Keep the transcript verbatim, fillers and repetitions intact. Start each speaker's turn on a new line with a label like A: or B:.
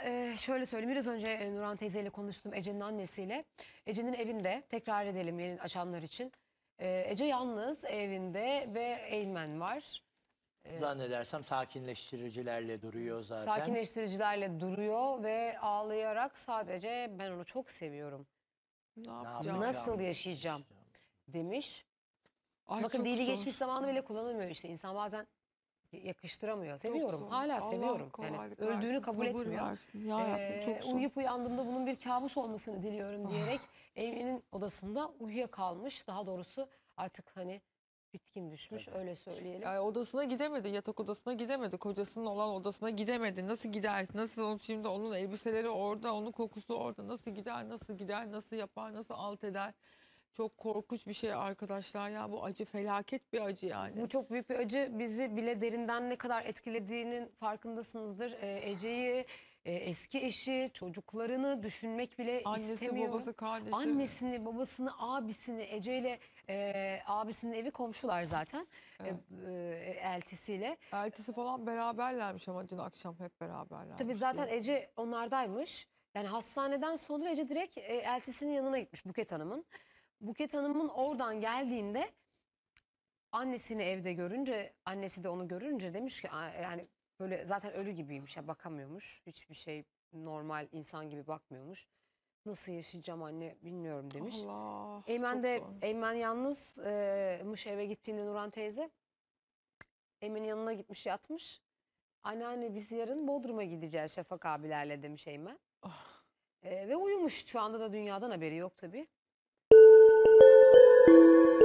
A: e, şöyle söyleyeyim. Biraz önce e, Nurhan teyzeyle konuştum, Ece'nin annesiyle. Ece'nin evinde, tekrar edelim yeni açanlar için. E, Ece yalnız evinde ve Eymen var.
B: Zannedersem sakinleştiricilerle duruyor zaten.
A: Sakinleştiricilerle duruyor ve ağlayarak sadece ben onu çok seviyorum.
C: Ne
B: yapacağım?
C: yapacağım?
A: Nasıl yaşayacağım demiş.
C: Ay,
A: Bakın
C: çok
A: dili
C: zor.
A: geçmiş zamanı bile kullanamıyor işte. İnsan bazen yakıştıramıyor. Seviyorum.
C: zor.
A: Hala
C: Allah
A: seviyorum. Yani
C: kolaylık
A: öldüğünü
C: versin,
A: kabul
C: sabır
A: etmiyor.
C: versin. Ya Rabbim, çok zor.
A: Uyuyup uyandığımda bunun bir kabus olmasını diliyorum diyerek Eymen'in odasında uyuyakalmış. Daha doğrusu artık hani bitkin düşmüş, öyle söyleyelim.
C: Yani odasına gidemedi, yatak odasına gidemedi, kocasının olan odasına gidemedi. Nasıl gider? Nasıl onun şimdi onun elbiseleri orada, onun kokusu orada. Nasıl gider? Nasıl gider? Nasıl yapar? Nasıl alt eder? Çok korkunç bir şey arkadaşlar ya, bu acı, felaket bir acı yani.
A: Bu çok büyük bir acı. Bizi bile derinden ne kadar etkilediğinin farkındasınızdır. Ee, Ece'yi, e, eski eşi, çocuklarını düşünmek bile
C: Annesi,
A: istemiyor.
C: babası, kardeşi.
A: Annesini, babasını, abisini, Ece ile e, abisinin evi komşular zaten.
C: Evet.
A: E, e, eltisiyle.
C: Eltisi falan beraberlermiş ama dün akşam hep beraberlermiş.
A: Tabii zaten
C: diye.
A: Ece onlardaymış. Yani hastaneden sonra Ece direkt e, eltisinin yanına gitmiş, Buket Hanım'ın. Buket Hanım'ın oradan geldiğinde annesini evde görünce, annesi de onu görünce demiş ki yani böyle zaten ölü gibiymiş ya, bakamıyormuş. Hiçbir şey normal insan gibi bakmıyormuş. Nasıl yaşayacağım anne bilmiyorum demiş.
C: Allah,
A: Eymen
C: çok
A: de
C: zor.
A: Eymen yalnızmış eve gittiğinde Nurhan teyze. Eymen'in yanına gitmiş, yatmış. Anneanne biz yarın Bodrum'a gideceğiz Şafak abilerle demiş Eymen.
C: Ah.
A: Ee, ve uyumuş, şu anda da dünyadan haberi yok tabii.